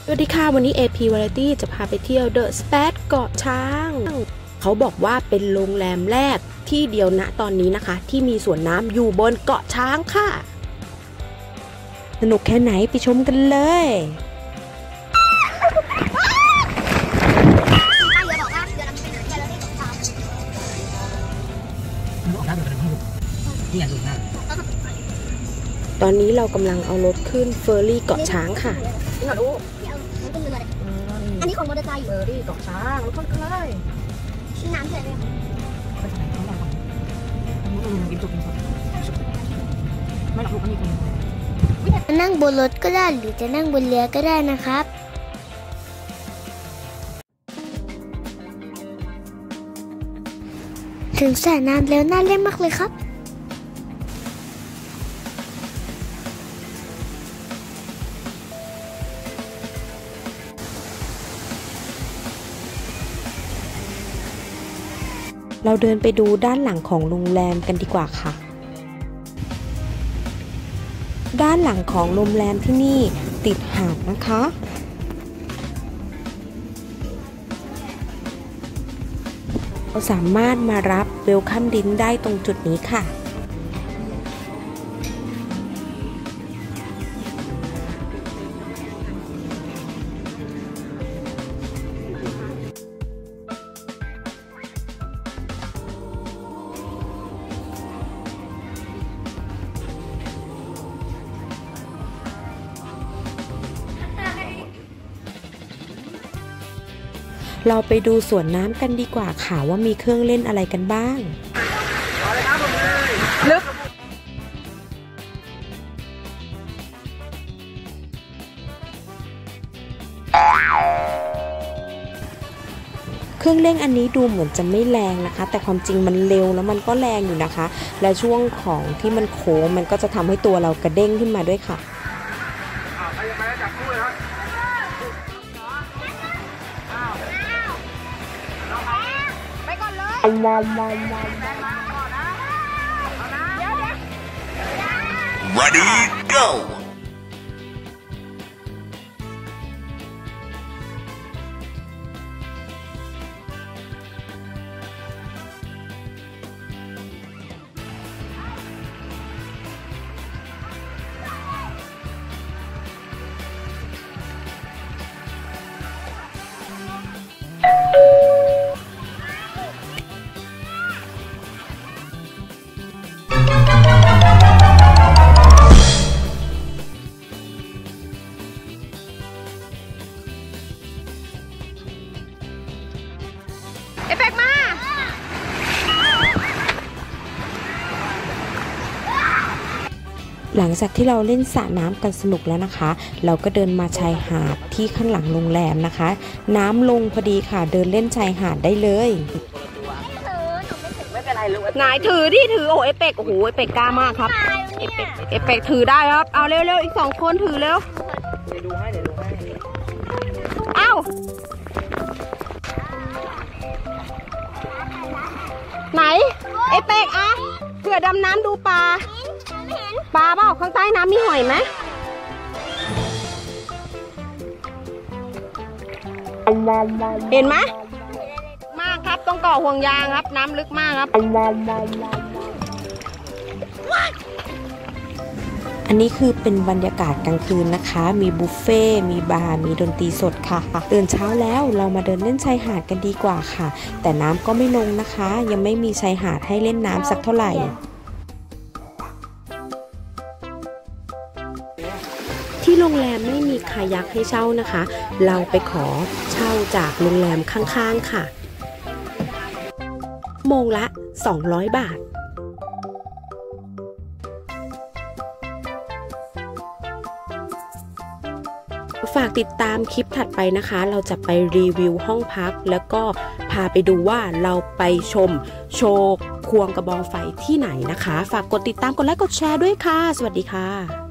สวัสดีค่ะวันนี้ AP Variety จะพาไปเที่ยวเดอะสเปซเกาะช้างเขาบอกว่าเป็นโรงแรมแรกที่เดียวณตอนนี้นะคะที่มีสวนน้ำอยู่บนเกาะช้างค่ะสนุกแค่ไหนไปชมกันเลยตอนนี้เรากำลังเอารถขึ้นเฟอร์รี่เกาะช้างค่ะอันนี้ของมอเตอร์ไซค์เฟอร์รี่เกาะช้างแล้วก็เลยชิ้นน้ำเฉยเลยจะนั่งบนรถก็ได้หรือจะนั่งบนเรือก็ได้นะครับถึงสระน้ำแล้วน่าเล่นมากเลยครับเราเดินไปดูด้านหลังของโรงแรมกันดีกว่าค่ะด้านหลังของโรงแรมที่นี่ติดหาดนะคะเราสามารถมารับเวลคัมดริงก์ได้ตรงจุดนี้ค่ะเราไปดูสวนน้ำกันดีกว่าค่ะว่ามีเครื่องเล่นอะไรกันบ้างลึกเครื่องเล่นอันนี้ดูเหมือนจะไม่แรงนะคะแต่ความจริงมันเร็วแล้วมันก็แรงอยู่นะคะและช่วงของที่มันโค้งมันก็จะทำให้ตัวเรากระเด้งขึ้นมาด้วยค่ะ Ready, go! เอฟเฟกต์มาหลังจากที่เราเล่นสระน้ำกันสนุกแล้วนะคะเราก็เดินมาชายหาดที่ข้างหลังโรงแรมนะคะน้ำลงพอดีค่ะเดินเล่นชายหาดได้เลยไหนถือดิถือโอ้เอฟเฟกต์โอ้โหเอฟเฟกต์กล้ามากครับเอฟเฟกต์ถือได้ครับเอาเร็วๆอีก2คนถือเร็วเดี๋ยวดูให้เอ้าไหนเอฟเฟกต์อะเผื่อดำน้ำดูปลาเปล่าข้างใต้น้ำมีหอยไหมเห็นไหมมากครับต้องก่อห่วงยางครับน้ำลึกมากครับอันนี้คือเป็นบรรยากาศกลางคืนนะคะมีบุฟเฟ่มีบาร์มีดนตรีสดค่ะตื่นเช้าแล้วเรามาเดินเล่นชายหาดกันดีกว่าค่ะแต่น้ำก็ไม่ลงนะคะยังไม่มีชายหาดให้เล่นน้ำสักเท่าไหร่ที่โรงแรมไม่มีคายักให้เช่านะคะเราไปขอเช่าจากโรงแรมข้างๆค่ะโมงละ200 บาทฝากติดตามคลิปถัดไปนะคะเราจะไปรีวิวห้องพักแล้วก็พาไปดูว่าเราไปชมโชว์ควงกระบองไฟที่ไหนนะคะฝากกดติดตามกดไลค์กดแชร์ด้วยค่ะสวัสดีค่ะ